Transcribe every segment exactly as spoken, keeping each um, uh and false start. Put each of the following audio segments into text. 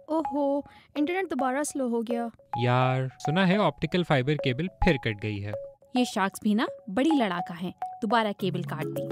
اوہو، انٹرنیٹ دوبارہ سلو ہو گیا۔ یار سنا ہے آپٹیکل فائبر کیبل پھر کٹ گئی ہے۔ یہ شارکس بھی نا بڑی لڑاکا ہیں، دوبارہ کیبل کاٹ دی۔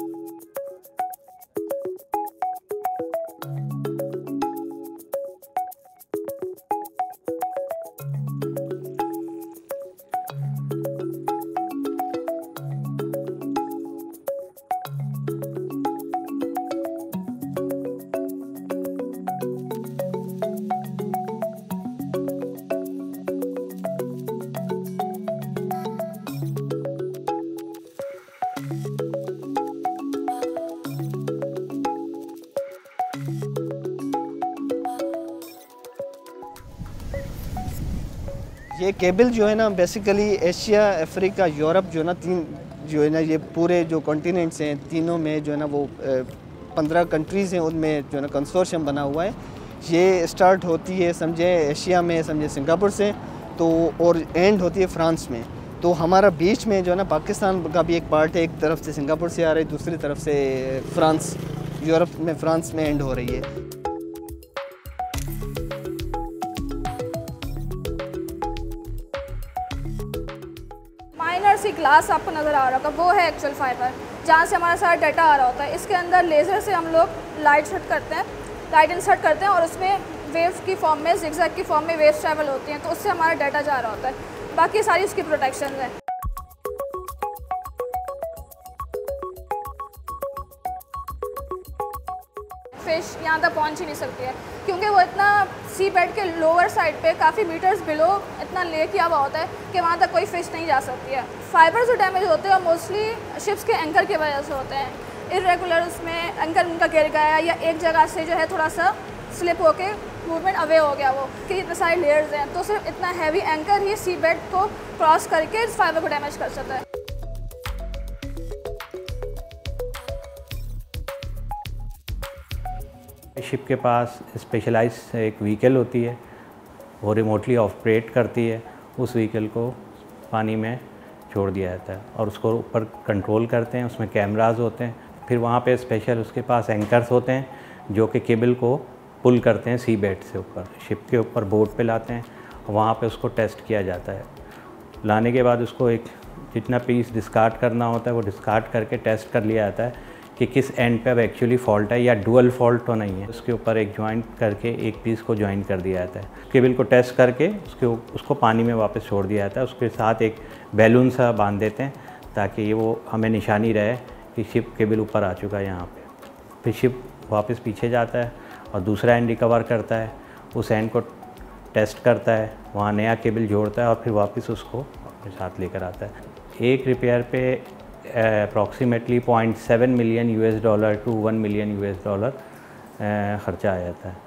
یہ کیبل جو ہے نا بیسیکلی ایشیا، افریقہ، یورپ جو ہے نا تین جو ہے نا یہ پورے جو کانٹیننٹس ہیں تینوں میں جو ہے نا وہ پندرہ کنٹریز ہیں، ان میں جو ہے نا کنسورشیم بنا ہوا ہے۔ یہ اسٹارٹ ہوتی ہے سمجھے ایشیا میں، سمجھے سنگاپور سے، تو اور اینڈ ہوتی ہے فرانس میں۔ تو ہمارا بیچ میں جو ہے نا پاکستان کا بھی ایک پارٹ ہے، ایک طرف سے سنگاپور سے آ رہی ہے، دوسری طرف سے فرانس، یورپ میں فرانس میں اینڈ ہو رہی ہے۔ مائنر سی گلاس آپ کو نظر آ رہا ہوگا، وہ ہے ایکچوئل فائبر، جہاں سے ہمارا سارا ڈیٹا آ رہا ہوتا ہے۔ اس کے اندر لیزر سے ہم لوگ لائٹ سیٹ کرتے ہیں، لائٹ انسرٹ کرتے ہیں، اور اس میں ویوز کی فارم میں، زگ زیگ کی فارم میں ویوز ٹریول ہوتی ہیں، تو اس سے ہمارا ڈیٹا جا رہا ہوتا ہے۔ باقی ساری اس کی پروٹیکشنز ہیں۔ فش یہاں تک پہنچ ہی نہیں سکتی ہے، کیونکہ وہ اتنا سی بیڈ کے لوور سائڈ پہ کافی میٹرز بلو اتنا لے کیا ہوا ہوتا ہے کہ وہاں تک کوئی فش نہیں جا سکتی ہے۔ فائبر جو ڈیمیج ہوتے ہیں وہ موسٹلی شپس کے اینکر کی وجہ سے ہوتے ہیں۔ ارریگولر اس میں اینکر ان کا گر گیا، یا ایک جگہ سے جو ہے تھوڑا سا سلپ ہو کے موومنٹ اوے ہو گیا، وہ کہ اتنے سارے لیئرز ہیں، تو صرف اتنا ہیوی اینکر ہی سی بیڈ کو کراس کر کے اس فائبر کو ڈیمیج کر سکتا ہے۔ شپ کے پاس اسپیشلائز ایک وہیکل ہوتی ہے، وہ ریموٹلی آپریٹ کرتی ہے، اس وہیکل کو پانی میں چھوڑ دیا جاتا ہے اور اس کو اوپر کنٹرول کرتے ہیں، اس میں کیمراز ہوتے ہیں، پھر وہاں پہ اسپیشل اس کے پاس اینکرز ہوتے ہیں جو کہ کیبل کو پل کرتے ہیں سی بیڈ سے اوپر، شپ کے اوپر بورڈ پہ لاتے ہیں، وہاں پہ اس کو ٹیسٹ کیا جاتا ہے۔ لانے کے بعد اس کو ایک جتنا پیس ڈسکارڈ کرنا ہوتا ہے وہ ڈسکارڈ کر کے ٹیسٹ کر لیا جاتا ہے کہ کس اینڈ پہ اب ایکچولی فالٹ ہے یا ڈوئل فالٹ تو نہیں ہے۔ اس کے اوپر ایک جوائنٹ کر کے ایک پیس کو جوائن کر دیا جاتا ہے، کیبل کو ٹیسٹ کر کے اس کے اس کو پانی میں واپس چھوڑ دیا جاتا ہے، اس کے ساتھ ایک بیلون سا باندھ دیتے ہیں تاکہ یہ وہ ہمیں نشانی رہے کہ شپ کیبل اوپر آ چکا ہے یہاں پہ۔ پھر شپ واپس پیچھے جاتا ہے اور دوسرا اینڈ ریکور کرتا ہے، اس اینڈ کو ٹیسٹ کرتا ہے، وہاں نیا کیبل جوڑتا ہے اور پھر واپس اس کو اپنے ساتھ لے کر آتا ہے۔ ایک ریپیئر پہ approximately point seven million U S dollar to one million U S dollar خرچہ آ جاتا ہے۔